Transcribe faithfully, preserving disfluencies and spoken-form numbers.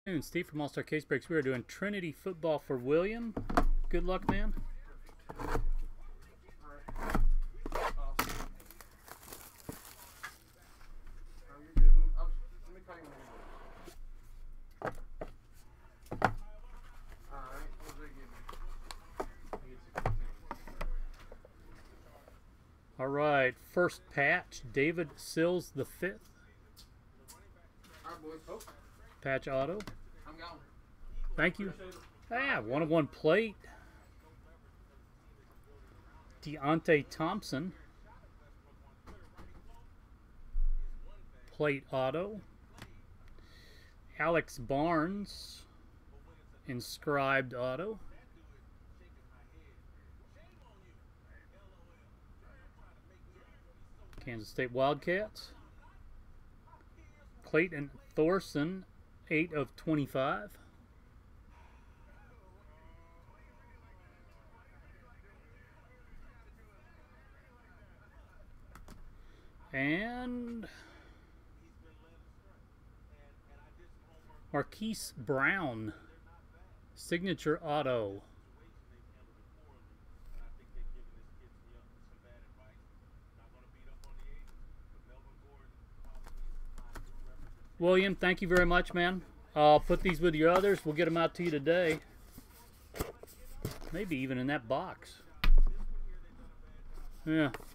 Steve from All-Star Case Breaks. We are doing Trinity football for William. Good luck, man. All right, first patch, David Sills the fifth. Patch auto. Thank you. Ah, one of one plate. Deontay Thompson. Plate auto. Alex Barnes. Inscribed auto. Kansas State Wildcats. Clayton Thorson, eight of twenty-five. And Marquise Brown, signature auto. William, thank you very much, man. I'll put these with your others. We'll get them out to you today. Maybe even in that box. Yeah.